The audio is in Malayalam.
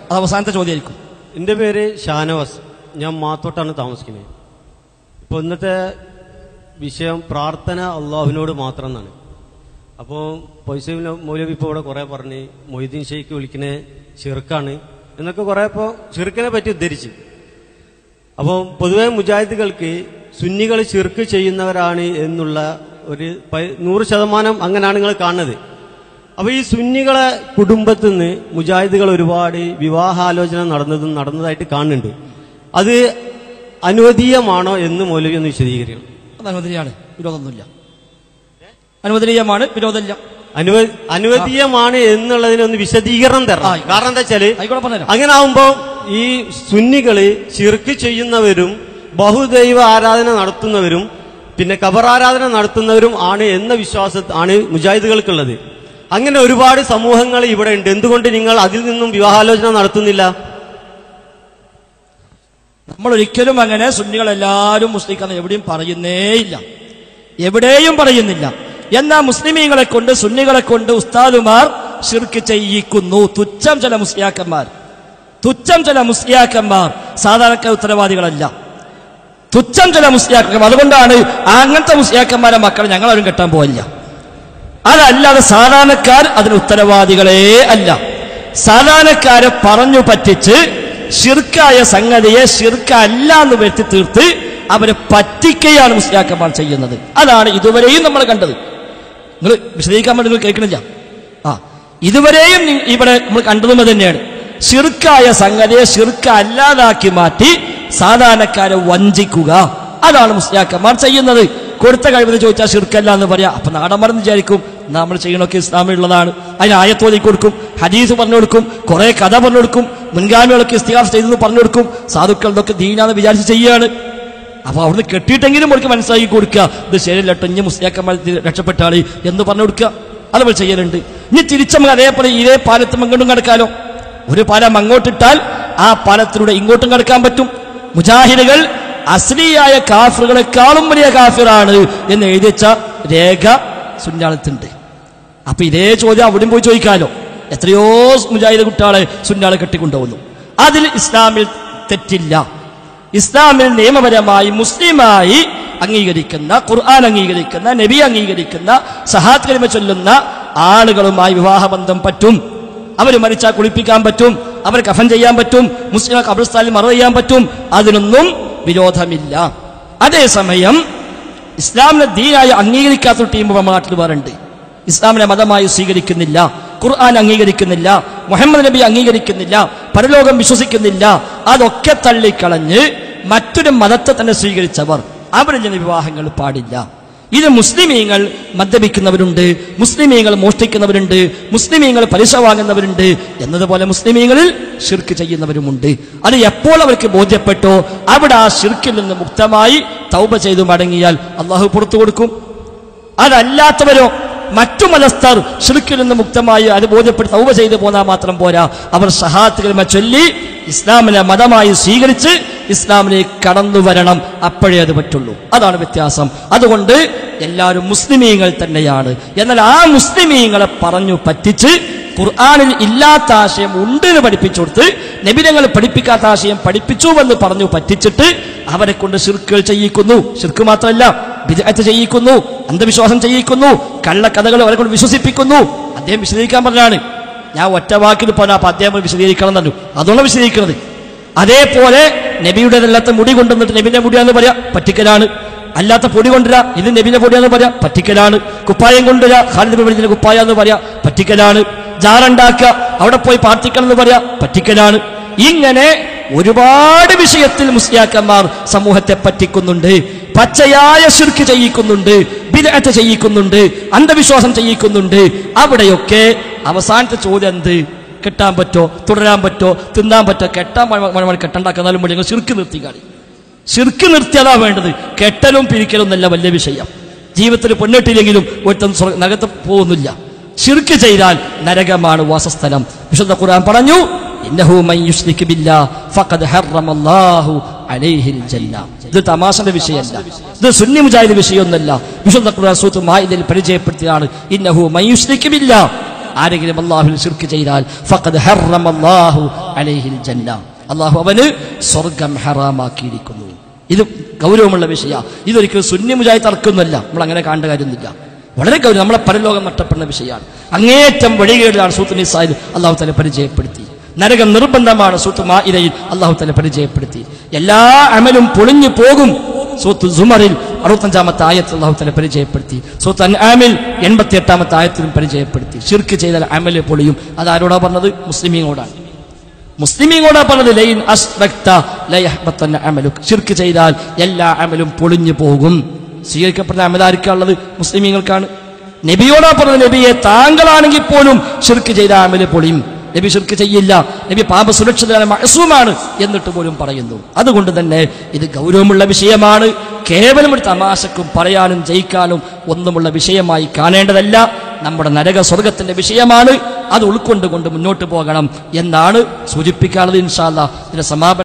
അത് അവസാനത്തെ ചോദ്യമായിരിക്കും. എൻ്റെ പേര് ഷാനവാസ്, ഞാൻ മാത്തോട്ടാണ് താമസിക്കുന്നത്. ഇപ്പോൾ ഇന്നത്തെ വിഷയം പ്രാർത്ഥന അള്ളാഹുവിനോട് മാത്രം എന്നാണ്. അപ്പോൾ പൈസ മൗലവി ഇപ്പോൾ ഇവിടെ കുറേ പറഞ്ഞ് മൊയ്തീൻ ഷെയ്ഖ് വിളിക്കണേ ഷിർക്കാണ് എന്നൊക്കെ കുറേ ഇപ്പോൾ ഷിർക്കിനെ പറ്റി ഉദ്ധരിച്ച്. അപ്പോൾ പൊതുവെ മുജാഹിദുകൾക്ക് സുന്നികൾ ഷിർക്ക് ചെയ്യുന്നവരാണ് എന്നുള്ള ഒരു 100% അങ്ങനെയാണ് നിങ്ങൾ കാണുന്നത്. അപ്പോൾ ഈ സുന്നികളെ കുടുംബത്തിൽ നിന്ന് മുജാഹിദുകൾ ഒരുപാട് വിവാഹാലോചന നടന്നതായിട്ട് കാണുന്നുണ്ട്. അത് അനുവദീയമാണോ എന്ന് മൗലവി ഒന്ന് വിശദീകരിക്കണം. അത് അനുവദനീയമാണ്, വിരോധമൊന്നുമില്ല. അനുവദനീയമാണ്, വിരോധമില്ല. അനുവദീയമാണ് എന്നുള്ളതിനൊന്ന് വിശദീകരണം തരണം. കാരണം എന്താ വെച്ചാല് അങ്ങനെ ആവുമ്പോ ഈ സുന്നികള് ശിർക്ക് ചെയ്യുന്നവരും ബഹുദൈവ ആരാധന നടത്തുന്നവരും പിന്നെ ഖബറാരാധന നടത്തുന്നവരും ആണ് എന്ന വിശ്വാസം ആണ് മുജാഹിദുകൾക്കുള്ളത്. അങ്ങനെ ഒരുപാട് സമൂഹങ്ങൾ ഇവിടെ ഉണ്ട്. എന്തുകൊണ്ട് നിങ്ങൾ അതിൽ നിന്നും വിവാഹാലോചന നടത്തുന്നില്ല? നമ്മൾ ഒരിക്കലും അങ്ങനെ സുന്നികളെല്ലാവരും മുസ്ലിം എവിടെയും പറയുന്നേയില്ല, എവിടെയും പറയുന്നില്ല. എന്നാൽ മുസ്ലിമീങ്ങളെ കൊണ്ട് സുന്നികളെ കൊണ്ട് ഉസ്താദുമാർ ശിർക്ക് ചെയ്യിക്കുന്നു. തുച്ഛം ചില മുസ്ലിയാക്കന്മാർ സാധാരണക്കാർ ഉത്തരവാദികളല്ല. തുച്ഛം ചില മുസ്ലിയാക്കന്മാർ. അതുകൊണ്ടാണ് അങ്ങനത്തെ മുസ്ലിയാക്കന്മാരെ മക്കളെ ഞങ്ങളാരും കെട്ടാൻ പോവില്ല. അതല്ലാതെ സാധാരണക്കാർ അതിന് ഉത്തരവാദികളേ അല്ല. സാധാരണക്കാരെ പറഞ്ഞു പറ്റിച്ച് ശിർക്കായ സംഗതിയെ ശിർക്കല്ല എന്ന് വരുത്തി തീർത്ത് അവരെ പറ്റിക്കുകയാണ് മുസ്ലിയാക്കന്മാർ ചെയ്യുന്നത്. അതാണ് ഇതുവരെയും നമ്മൾ കണ്ടത്. നിങ്ങൾ വിശദീകരിക്കാൻ വേണ്ടി നിങ്ങൾ കേൾക്കണില്ല. ഇതുവരെയും ഇവിടെ നമ്മൾ കണ്ടതും തന്നെയാണ്. ശിർക്കായ സംഗതിയെ ശിർക്ക അല്ലാതാക്കി മാറ്റി സാധാരണക്കാരെ വഞ്ചിക്കുക, അതാണ് മുസ്ലിയാക്കന്മാർ ചെയ്യുന്നത്. കൊടുത്ത കഴിവത് ചോദിച്ചാൽ ശിർക്കല്ല എന്ന് പറയാം. അപ്പൊ നാടന്മാരെന്ന് വിചാരിക്കും നമ്മൾ ചെയ്യണമൊക്കെ ഇസ്ലാമിലുള്ളതാണ്. അതിന് ആയത്തോതി കൊടുക്കും, ഹദീസ് പറഞ്ഞു കൊടുക്കും, കുറെ കഥ പറഞ്ഞു കൊടുക്കും, മുൻഗാമികളൊക്കെ ഇസ്തിഹാസ ചെയ്തെന്ന് പറഞ്ഞു കൊടുക്കും. സാധുക്കൾ ഇതൊക്കെ ദീനാന്ന് വിചാരിച്ച് ചെയ്യുകയാണ്. അപ്പൊ അവിടുന്ന് കെട്ടിയിട്ടെങ്കിലും അവർക്ക് മനസ്സിലാക്കി കൊടുക്കുക, ഇത് ശരിയല്ലട്ടോ, ഇനി മുസ്ലിയാക്കന്മാർ രക്ഷപ്പെട്ടാളി എന്ന് പറഞ്ഞു കൊടുക്കുക. അതുപോലെ ചെയ്യലുണ്ട്. ഇനി തിരിച്ചമ്മ അതേപോലെ ഇതേ പാലത്തും അങ്ങോട്ടും കിടക്കാലോ. ഒരു പാലം അങ്ങോട്ടിട്ടാൽ ആ പാലത്തിലൂടെ ഇങ്ങോട്ടും കിടക്കാൻ പറ്റും. മുജാഹിദുകൾ അസ്ലിയായ കാഫിറുകളെക്കാളും വലിയ കാഫിറാണ് എന്ന് എഴുതിച്ച രേഖ സുന്നാളത്തുണ്ട്. അപ്പൊ ഇതേ ചോദ്യം അവിടെയും പോയി ചോദിക്കാലോ. എത്രയോ മുജാഹിദ് കുട്ടികളെ സുന്നാളെ കെട്ടിക്കൊണ്ടുപോകുന്നു. അതിൽ ഇസ്ലാമിൽ തെറ്റില്ല. ഇസ്ലാമിൽ നിയമപരമായി മുസ്ലിമായി അംഗീകരിക്കുന്ന, ഖുർആൻ അംഗീകരിക്കുന്ന, നബി അംഗീകരിക്കുന്ന, സഹാത്ത് കലിമ ചൊല്ലുന്ന ആളുകളുമായി വിവാഹബന്ധം പറ്റും. അവർ മരിച്ചാൽ കുളിപ്പിക്കാൻ പറ്റും, അവർ കഫൻ ചെയ്യാൻ പറ്റും, മുസ്ലിം ഖബർസ്ഥാനിൽ മറവ് ചെയ്യാൻ പറ്റും. അതിനൊന്നും വിരോധമില്ല. അതേസമയം ഇസ്ലാമിനെ ദീനായി അംഗീകരിക്കാത്ത ടീം നമ്മുടെ നാട്ടിൽ വേറുണ്ട്. ഇസ്ലാമിനെ മതമായി സ്വീകരിക്കുന്നില്ല, ഖുർആൻ അംഗീകരിക്കുന്നില്ല, മുഹമ്മദ് നബി അംഗീകരിക്കുന്നില്ല, പരലോകം വിശ്വസിക്കുന്നില്ല. അതൊക്കെ തള്ളിക്കളഞ്ഞ് മറ്റൊരു മതത്തെ തന്നെ സ്വീകരിച്ചവർ, അവരിൽ നിന്ന് വിവാഹങ്ങൾ പാടില്ല. ഇത് മുസ്ലിമീങ്ങൾ മദ്യപിക്കുന്നവരുണ്ട്, മുസ്ലിമീങ്ങൾ മോഷ്ടിക്കുന്നവരുണ്ട്, മുസ്ലിമീങ്ങൾ പലിശ വാങ്ങുന്നവരുണ്ട്, എന്നതുപോലെ മുസ്ലിമീങ്ങളിൽ ശിർക്ക് ചെയ്യുന്നവരുമുണ്ട്. അത് എപ്പോൾ അവർക്ക് ബോധ്യപ്പെട്ടോ അവിടെ ആ ശിർക്കിൽ നിന്ന് മുക്തമായി തൗബ ചെയ്തു മടങ്ങിയാൽ അള്ളാഹു പുറത്തു കൊടുക്കും. അതല്ലാത്തവരോ മറ്റു മതസ്ഥർ ശിർക്കിൽ നിന്ന് മുക്തമായി അത് ബോധ്യപ്പെട്ട് തൗബ ചെയ്തു പോന്നാൽ മാത്രം പോരാ, അവർ ശഹാദത്ത് കലിമ ചൊല്ലി ഇസ്ലാമിനെ മതമായി സ്വീകരിച്ച് ഇസ്ലാമിലേക്ക് കടന്നു വരണം. അപ്പോഴേ അത് പറ്റുള്ളൂ. അതാണ് വ്യത്യാസം. അതുകൊണ്ട് എല്ലാവരും മുസ്ലിമീങ്ങൾ തന്നെയാണ്. എന്നാൽ ആ മുസ്ലിമീങ്ങളെ പറഞ്ഞു പറ്റിച്ച് ഖുർആനിൽ ഇല്ലാത്ത ആശയം ഉണ്ടെന്ന് പഠിപ്പിച്ചു കൊടുത്ത് നബിതങ്ങൾ പഠിപ്പിക്കാത്ത ആശയം പഠിപ്പിച്ചുവെന്ന് പറഞ്ഞു പറ്റിച്ചിട്ട് അവരെ കൊണ്ട് ശിർക്കുകൾ ചെയ്യിക്കുന്നു. ശിർക്ക് മാത്രമല്ല, ബിദ്അത്ത് ചെയ്യിക്കുന്നു, അന്ധവിശ്വാസം ചെയ്യിക്കുന്നു, കള്ളക്കഥകൾ അവരെ കൊണ്ട് വിശ്വസിപ്പിക്കുന്നു. അദ്ദേഹം വിശദീകരിക്കാൻ പറഞ്ഞാണ്. ഞാൻ ഒറ്റ വാക്കിൽ പറഞ്ഞ അപ്പൊ അദ്ദേഹം വിശദീകരിക്കണം എന്നു, അതുകൊണ്ട് വിശദീകരിക്കുന്നത്. അതേപോലെ നബിയുടേതല്ലാത്ത മുടി കൊണ്ടുവന്നിട്ട് നബിന്റെ മുടിയാന്ന് പറയാം, പറ്റിക്കലാണ്. അല്ലാത്ത പൊടി കൊണ്ടുവരാ, ഇത് നബിന്റെ പൊടിയാന്ന് പറയാം, പറ്റിക്കലാണ്. കുപ്പായം കൊണ്ടുവരാ, ഖാലിദ് ബിൻ വലീദിന്റെ കുപ്പായ എന്ന് പറയാം, പറ്റിക്കലാണ്. ജാറുണ്ടാക്കുക, അവിടെ പോയി പ്രാർത്ഥിക്കണം എന്ന് പറയാം, പറ്റിക്കലാണ്. ഇങ്ങനെ ഒരുപാട് വിഷയത്തിൽ മുസ്ലിയാക്കന്മാർ സമൂഹത്തെ പറ്റിക്കുന്നുണ്ട്. പച്ചയായ ശിർക്ക് ചെയ്യിക്കുന്നുണ്ട്, ബിദ്അത്ത് ചെയ്യിക്കുന്നുണ്ട്, അന്ധവിശ്വാസം ചെയ്യിക്കുന്നുണ്ട്. അവിടെയൊക്കെ അവസാനത്തെ ചോദ്യം എന്ത്? കെട്ടാൻ പറ്റോ, തുടരാൻ പറ്റോ, തിന്നാൻ പറ്റോ? കെട്ടാൻ കെട്ടുണ്ടാക്കുന്നാലും മതി, ശിർക്ക് നിർത്തിക്കാളി. ശിർക്ക് നിർത്തിയതാ വേണ്ടത്. കെട്ടലും പിരിക്കലും എന്നല്ല വലിയ വിഷയം. ജീവിതത്തിൽ പെണ്ണിട്ടില്ലെങ്കിലും ഒരുത്തം നരകത്ത് പോകുന്നില്ല. ശിർക്ക് ചെയ്താൽ നരകമാണ് വാസസ്ഥലം. വിശുദ്ധ ഖുർആൻ പറഞ്ഞു, ഇന്നഹു മൻ യുശ്രിക് ബില്ലാഹ് ഫഖദ് ഹറമല്ലാഹു അലൈഹിൽ ജന്ന. ഇത് തമാശയുടെ വിഷയമല്ല, ഇത് സുന്നി മുജാഹിദ് വിഷയമൊന്നുമല്ല. വിശുദ്ധ ഖുർആൻ സൂറത്ത് മാഇദയിൽ പരിചയപ്പെടുത്തിയാണ്, ഇന്നഹു മൻ യുശ്രിക് ബില്ലാഹ്, ആരെങ്കിലും അല്ലാഹുവിൽ ശിർക്ക് ചെയ്താൽ ഫഖദ് ഹറമല്ലാഹു അലൈഹിൽ ജന്ന, അള്ളാഹു അവന് സ്വർഗം ഹറാമാക്കിയിരിക്കുന്നു. ഇത് ഗൗരവമുള്ള വിഷയമാണ്. ഇതൊരിക്കലും സുന്നി മുജാഹിദ് തർക്കമൊന്നുമല്ല, നമ്മൾ അങ്ങനെ കാണേണ്ട കാര്യമൊന്നുമില്ല. വളരെ ഗൗരവം, നമ്മളെ പരലോകം നഷ്ടപ്പെടുന്ന വിഷയമാണ്. അങ്ങേറ്റം വഴികേടിലാണ് സൂറത്ത് നിസായിൽ അള്ളാഹു തആല പരിചയപ്പെടുത്തി. നരകം നിർബന്ധമാണ് സൂറത്ത് മാഇദയിൽ അള്ളാഹു തആല പരിചയപ്പെടുത്തി. എല്ലാ അമലും പൊളിഞ്ഞു പോകും സൂറത്ത് സുമറിൽ 65-ാമത്തെ ആയത്തിൽ അള്ളാഹു തആല പരിചയപ്പെടുത്തി. സൂറത്ത് അൻആമിൽ 88-ാമത്തെ ആയത്തിലും പരിചയപ്പെടുത്തി. ശിർക്ക് ചെയ്താൽ അമല് പൊളിയും. അതാരോടാ പറഞ്ഞത്? മുസ്ലിമീങ്ങളോടാണ്. മുസ്ലിമീങ്ങളോടാ പറഞ്ഞത് ലൈൻ അസ്റക്ത ലയഹ്ബതന്ന അമലുക, ശിർക്ക് ചെയ്താൽ എല്ലാ അമലും പൊളിഞ്ഞു പോകും. സ്വീകരിക്കപ്പെട്ട അമലാർക്കാണുള്ളത്? മുസ്ലിമീങ്ങൾക്കാണ്. നബിയോടാ പറഞ്ഞത് നബിയെ താങ്കളാണെങ്കിൽ പോലും ശിർക്ക് ചെയ്ത അമല് പൊളിയും. നബി ശിർക്ക് ചെയ്യില്ല, നബി പാപ സുരക്ഷിതനാണ്, മഅ്സൂമാണ് എന്നിട്ട് പോലും പറയുന്നു. അതുകൊണ്ട് തന്നെ ഇത് ഗൗരവമുള്ള വിഷയമാണ്. കേവലം ഒരു തമാശക്കും പറയാനും ജയിക്കാനും ഒന്നുമുള്ള വിഷയമായി കാണേണ്ടതല്ല. നമ്മുടെ നരക സ്വർഗത്തിന്റെ വിഷയമാണ്. അത് ഉൾക്കൊണ്ടുകൊണ്ട് മുന്നോട്ട് പോകണം എന്നാണ് സൂചിപ്പിക്കാനുള്ളത്. ഇൻഷാ അല്ലാഹ് ഇതിന്റെ സമാപനം